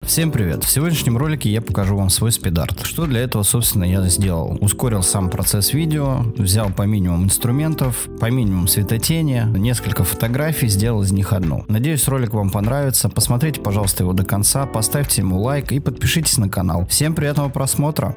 Всем привет! В сегодняшнем ролике я покажу вам свой спид-арт. Что для этого, собственно, я сделал? Ускорил сам процесс видео, взял по минимуму инструментов, по минимуму светотени, несколько фотографий, сделал из них одну. Надеюсь, ролик вам понравится. Посмотрите, пожалуйста, его до конца, поставьте ему лайк и подпишитесь на канал. Всем приятного просмотра!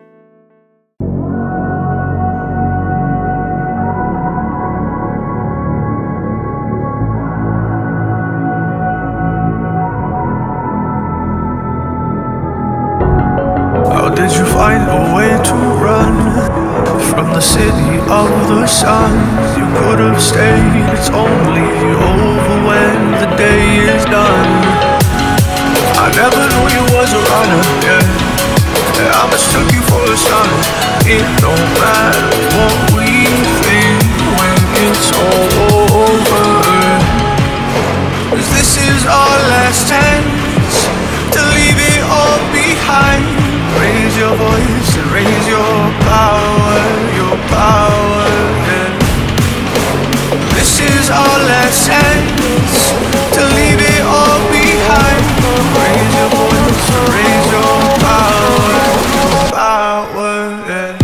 Did you find a way to run from the city of the sun? You could have stayed, it's only over when the day is done. I never knew you was a runner, yeah. I mistook you for a son. It don't matter what we think when it's all over, 'cause this is our last chance to leave it all behind. Raise your voice and raise your power, yeah. This is our last chance to leave it all behind. Raise your voice and raise your power, yeah.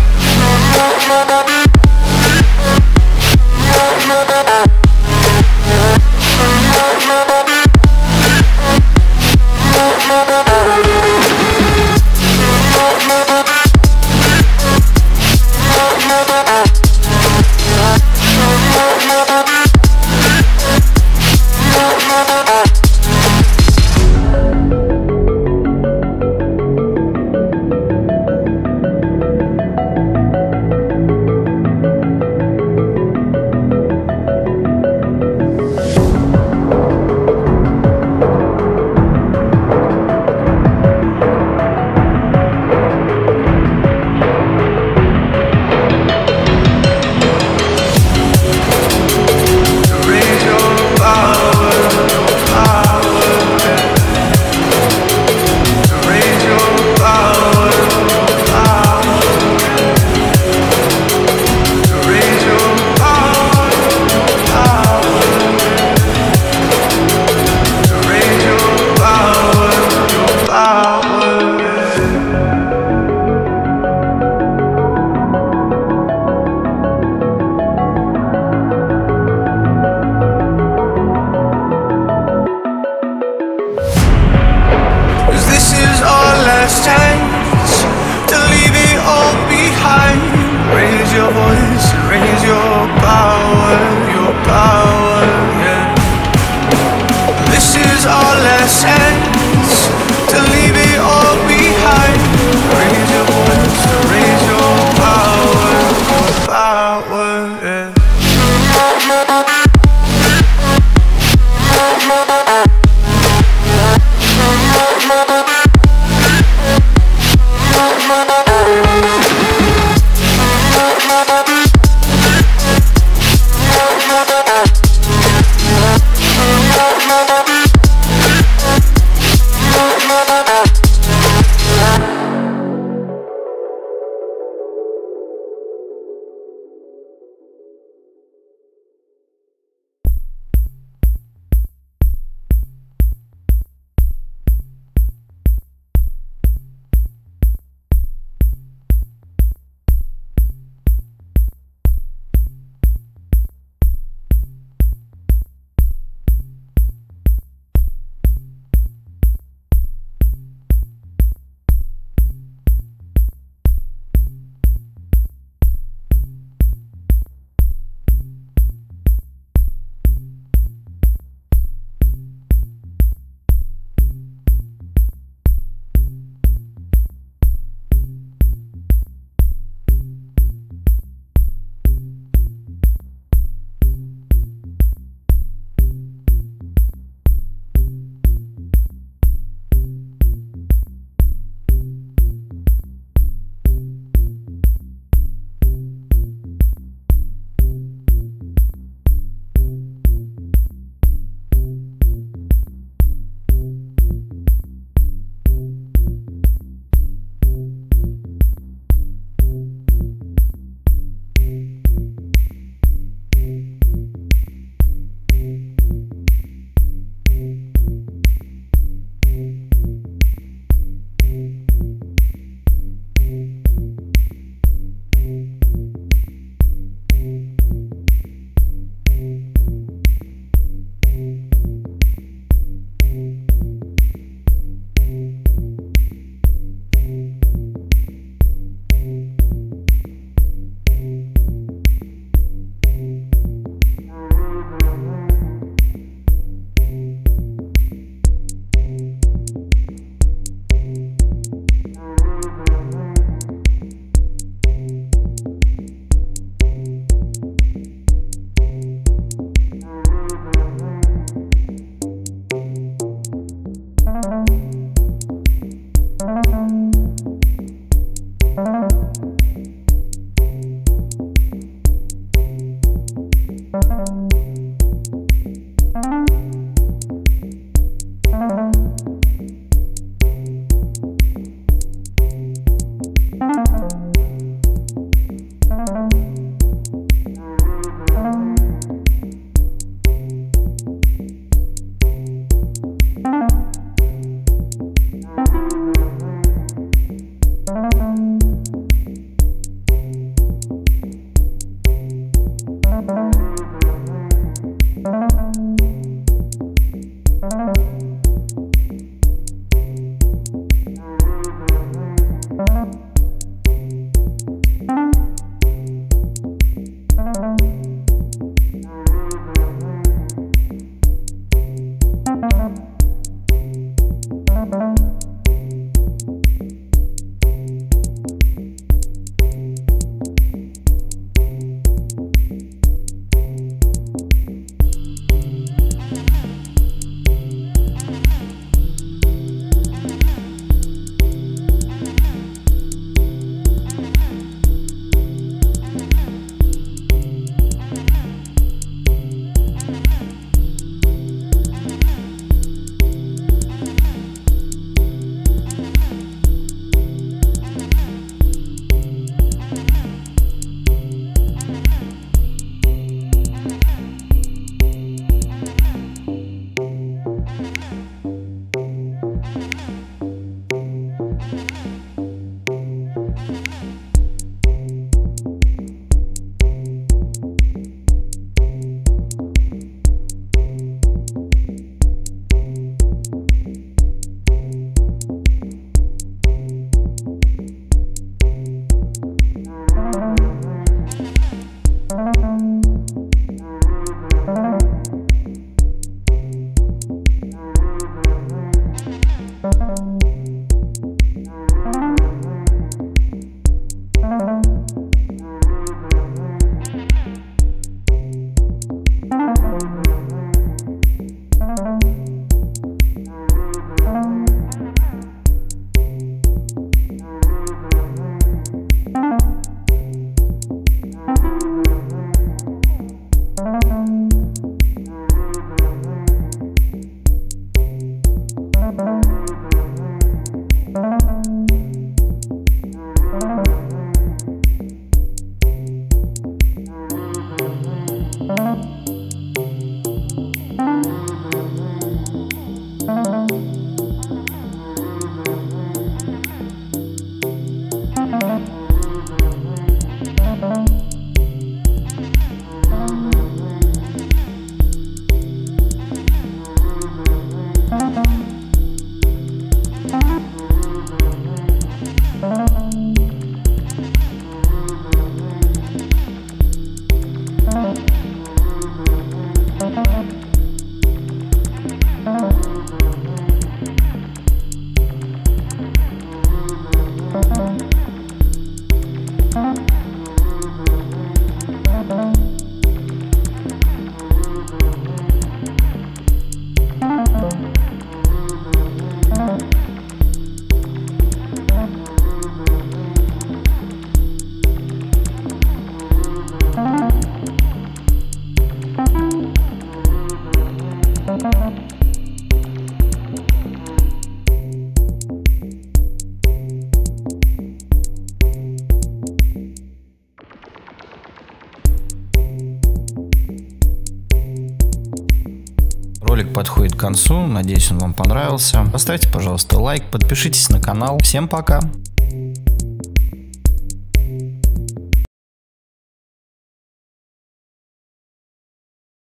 подходит к концу. Надеюсь, он вам понравился. Поставьте, пожалуйста, лайк, подпишитесь на канал. Всем пока!